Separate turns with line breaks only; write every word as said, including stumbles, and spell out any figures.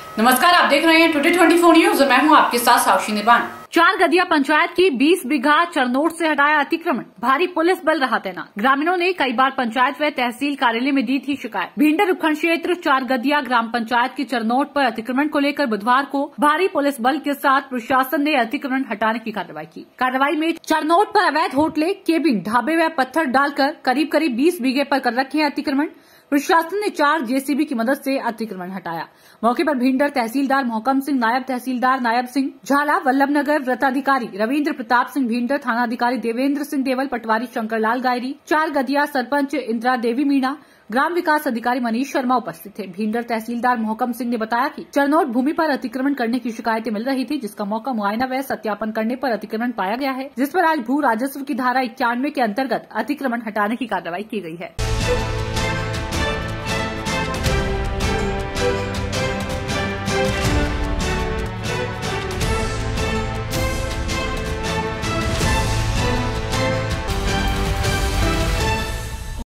नमस्कार, आप देख रहे हैं टुडे चौबीस न्यूज। मैं हूं आपके साथ साक्षी निर्वाण। चार गदिया पंचायत की बीस बीघा चरनोट से हटाया अतिक्रमण, भारी पुलिस बल रहा तैनात। ग्रामीणों ने कई बार पंचायत व तहसील कार्यालय में दी थी शिकायत। भिंडर उपखंड क्षेत्र चार गदिया ग्राम पंचायत की चरनोट पर अतिक्रमण को लेकर बुधवार को भारी पुलिस बल के साथ प्रशासन ने अतिक्रमण हटाने की कार्रवाई की। कार्रवाई में चरनोट पर अवैध होटलें, केबिन, ढाबे व पत्थर डालकर करीब करीब बीस बीघे पर कर रखे हैं अतिक्रमण। प्रशासन ने चार जेसीबी की मदद से अतिक्रमण हटाया। मौके पर भिंडर तहसीलदार मोहकम सिंह, नायब तहसीलदार नायब सिंह झाला, वल्लभनगर व्रताधिकारी रविन्द्र प्रताप सिंह भिंडर, थानाधिकारी देवेंद्र सिंह देवल, पटवारी शंकरलाल गायरी, चार गदिया सरपंच इंदिरा देवी मीणा, ग्राम विकास अधिकारी मनीष शर्मा उपस्थित थे। भिंडर तहसीलदार मोहकम सिंह ने बताया कि चरनोट भूमि पर अतिक्रमण करने की शिकायतें मिल रही थी, जिसका मौका मुआयना व सत्यापन करने पर अतिक्रमण पाया गया है, जिस पर आज भू राजस्व की धारा इक्यानवे के अंतर्गत अतिक्रमण हटाने की कार्रवाई की गई है।